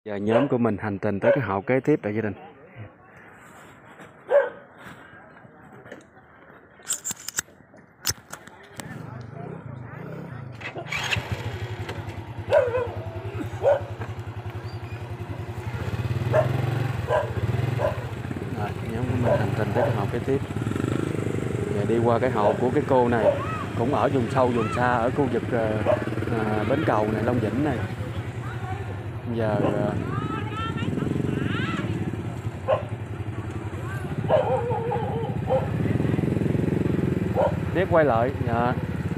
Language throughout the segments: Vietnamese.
Giờ nhóm của mình hành trình tới cái hộ kế tiếp tại gia đình. Rồi, nhóm của mình hành trình tới cái hộ kế tiếp. Giờ đi qua cái hộ của cái cô này, cũng ở vùng sâu vùng xa ở khu vực bến cầu này, Long Vĩnh này. Giờ tiếp quay lại. Dạ.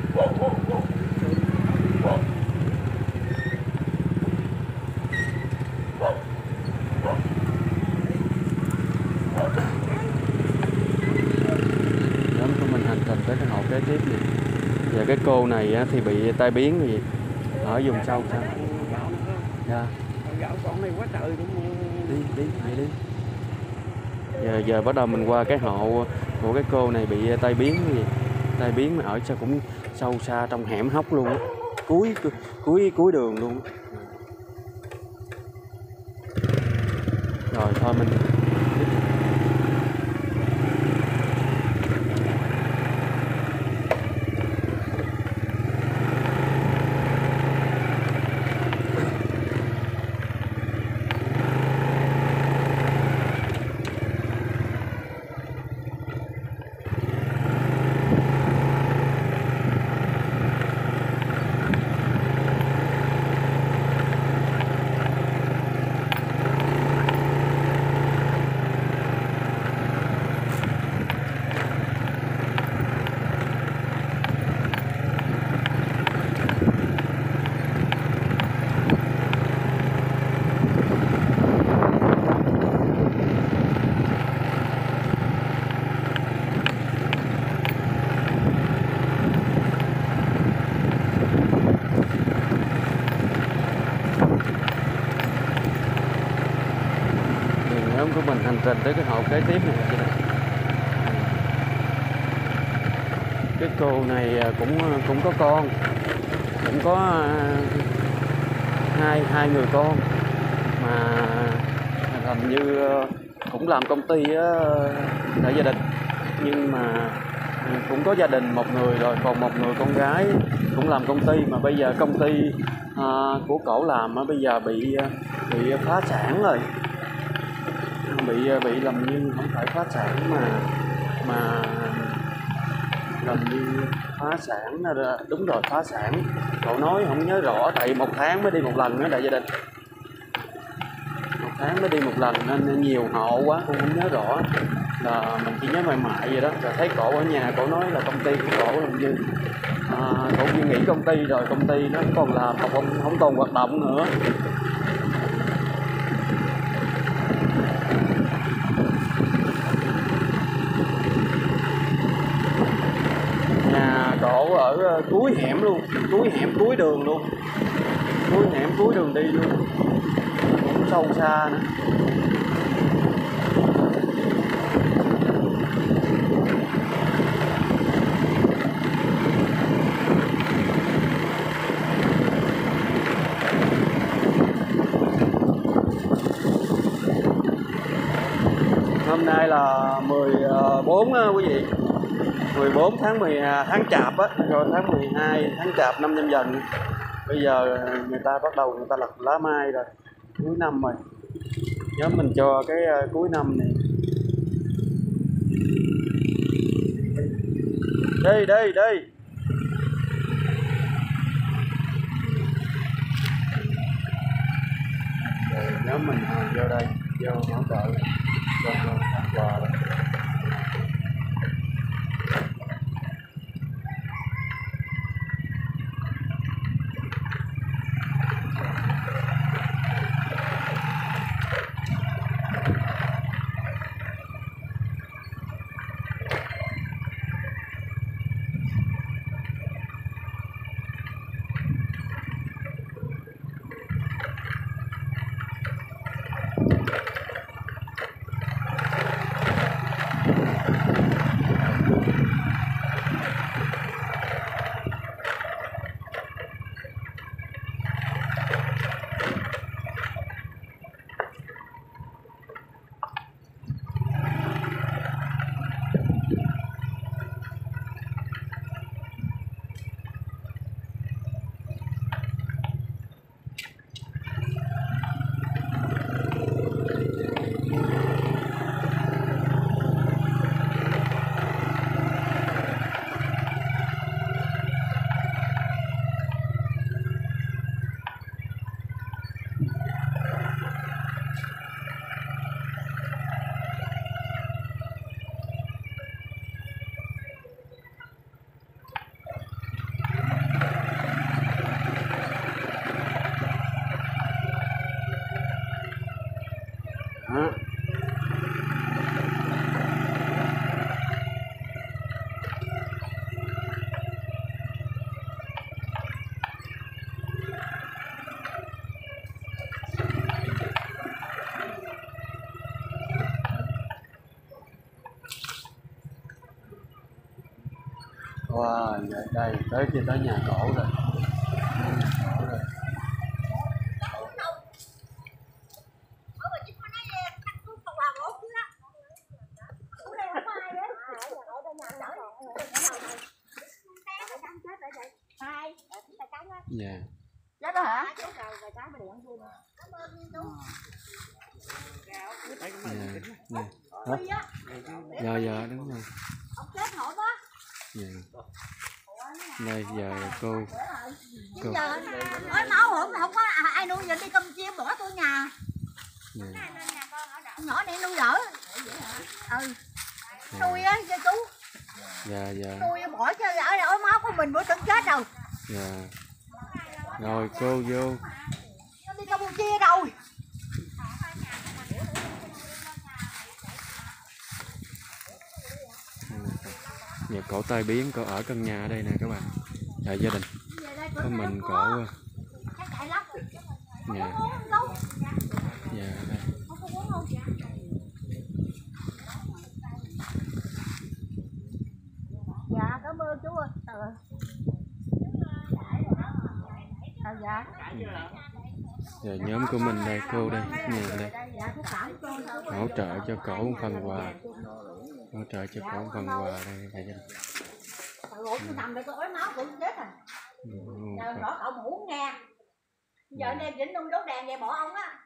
Nhóm của mình hành trình tới cái hộ kế tiếp này. Giờ cái cô này thì bị tai biến gì ở vùng sâu sao? Dạ. Gạo con này quá trời đúng không? Đi vậy đi. Giờ bắt đầu mình qua cái hộ của cái cô này bị tai biến gì? Tai biến mà ở sao cũng sâu xa trong hẻm hốc luôn á. Cuối đường luôn. Rồi thôi mình của mình hành trình tới cái hộ kế tiếp này. Cái cô này cũng có con, cũng có hai người con mà làm như cũng làm công ty tại gia đình, nhưng mà cũng có gia đình một người rồi, còn một người con gái cũng làm công ty, mà bây giờ công ty của cổ làm bây giờ bị phá sản rồi. Bị làm như không phải phá sản mà làm như phá sản. Đúng rồi, phá sản. Cậu nói không nhớ rõ, tại 1 tháng mới đi một lần nữa đại gia đình, 1 tháng mới đi một lần nên nhiều hộ quá cũng không nhớ rõ, là mình chỉ nhớ mại mại vậy đó. Rồi thấy cổ ở nhà, cổ nói là công ty của cổ làm như cổ như nghỉ công ty rồi, công ty nó còn làm không còn hoạt động nữa. Cổ ở cuối hẻm luôn, cuối hẻm cuối đường luôn, cuối hẻm cuối đường đi luôn, cũng sâu xa nữa. Hôm nay là 14 quý vị, 14 tháng Chạp á, rồi tháng 12 tháng Chạp năm Nhâm Dần. Bây giờ người ta bắt đầu người ta lật lá mai rồi, cuối năm rồi. Nhóm mình cho cái cuối năm này. Đi. Rồi, nhóm mình vô đây, vô hỗ trợ cho tặng quà rồi. Đó. Wow, đây tới kia tới nhà cổ rồi. Dạ. Chết đó hả? Dạ, dạ đúng rồi. Dạ. Đây giờ cô Ôi máu không có ai nuôi, giờ đi Campuchia bỏ tôi nhà. dạ. Nhỏ này nuôi đỡ. Nuôi á cho chú. Dạ dạ. Nuôi bỏ cho ở ối máu của mình bữa tưởng chết rồi. Dạ. Rồi cô vô. Nó đi Campuchia rồi. Dạ, cổ tai biến, cổ ở căn nhà ở đây nè các bạn. Dạ gia đình. Có mình cổ. Dạ. Dạ đây. Dạ cảm ơn chú ơi. Dạ. Dạ nhóm của mình đây, cô đây, nhà đây. Hỗ trợ cho cổ một phần quà. Hỗ trợ cho cổ một phần quà đây cả gia đình. Tôi nằm đây tôi ối máu cũng chết rồi. Giờ rõ cậu ngủ nghe. Giờ anh em Vĩnh Đông đốt đèn vậy bỏ ông á.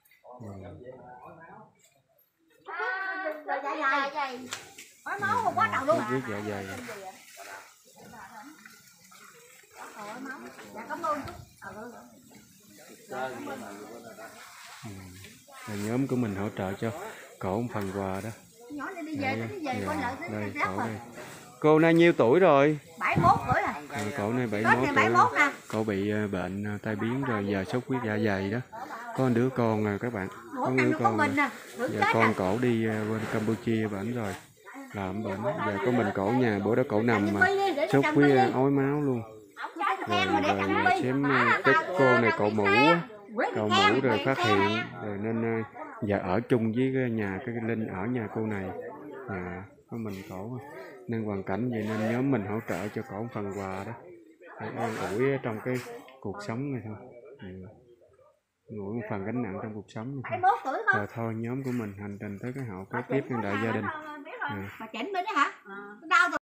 Rồi dạ dày. Ối máu không quá đầu luôn. Biết dạ dày. Dạ cảm ơn chú. Nhóm của mình hỗ trợ cho cổ một phần quà đó. Nhỏ này đi về coi lại đây, cái cổ đây. Cô nay nhiêu tuổi rồi? 71 tuổi rồi. Cổ này 71 tuổi. Cổ bị bệnh tai biến rồi, giờ sốt huyết dạ dày đó. Có một đứa con à các bạn. Có một đứa con. Giờ con cổ đi bên Campuchia bển rồi. Làm bệnh. Giờ có mình cổ nhà, bữa đó cổ nằm mà sốt huyết ói máu luôn. Rồi xem cái cô này cậu mũ á. Cậu mũ rồi phát hiện rồi nên giờ ở chung với cái nhà cái Linh ở nhà cô này. Có mình cổ nên hoàn cảnh vậy nên nhóm mình hỗ trợ cho cổ một phần quà đó để an ủi trong cái cuộc sống này thôi. Ủi một phần gánh nặng trong cuộc sống này thôi. Rồi thôi nhóm của mình hành trình tới cái hậu kế tiếp nhân đại gia đình. Mà chỉnh bên đấy hả? Đau